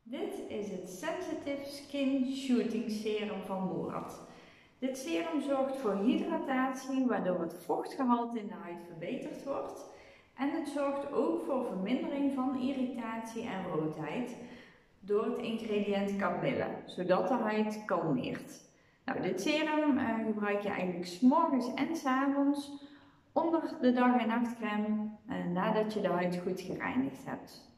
Dit is het Sensitive Skin Shooting Serum van Murad. Dit serum zorgt voor hydratatie, waardoor het vochtgehalte in de huid verbeterd wordt. En het zorgt ook voor vermindering van irritatie en roodheid door het ingrediënt kamille, zodat de huid kalmeert. Nou, dit serum gebruik je eigenlijk 's morgens en 's avonds onder de dag- en nachtcrème nadat je de huid goed gereinigd hebt.